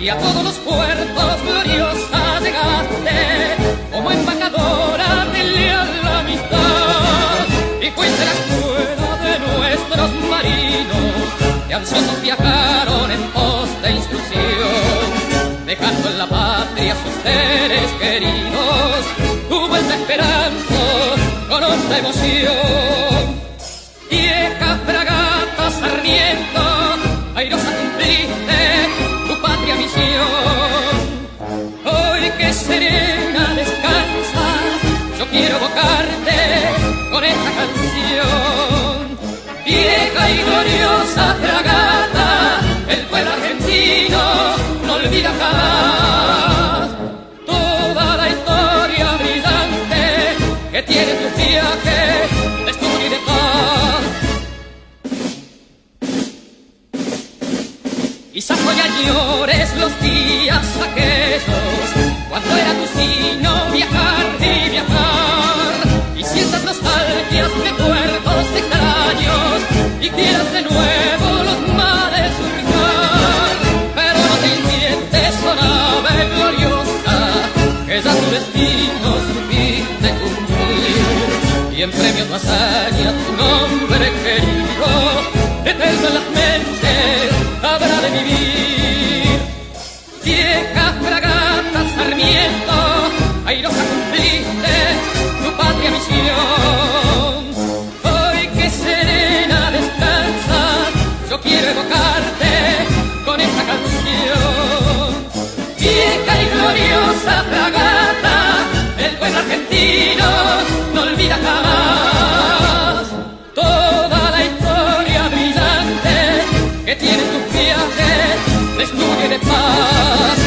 y a todos los puertos gloriosa llegaste, como embajadora de la amistad, y fuiste la escuela de nuestros marinos, que ansiosos viajaron en pos de instrucción, dejando en la patria sus seres queridos, tu vuelta esperando con honda emoción. Vieja fragata Sarmiento, airosa cumpliste tu patria misión. Hoy que serena descansas, yo quiero evocarte con esta canción. Vieja y gloriosa fragata, el pueblo argentino no olvida jamás toda la historia brillante que tiene tu viaje de estudio y de paz. Quizás hoy añores los días aquellos cuando era tu sino viajar y viajar, y sientas nostalgias, recuerdos extraños, y quieras de nuevo los mares surcar. Pero no te inquientes, oh nave gloriosa, que ya tu destino supiste cumplir, y en premio a tu hazaña tu nombre querido, eterno en las mentes habrá de vivir. Vieja fragata Sarmiento, airosa cumpliste tu patria misión. Hoy que serena descansas, yo quiero evocarte con esta canción. Vieja y gloriosa fragata, el pueblo argentino no olvida jamás toda la historia brillante que tiene tu viaje de estudio y de paz.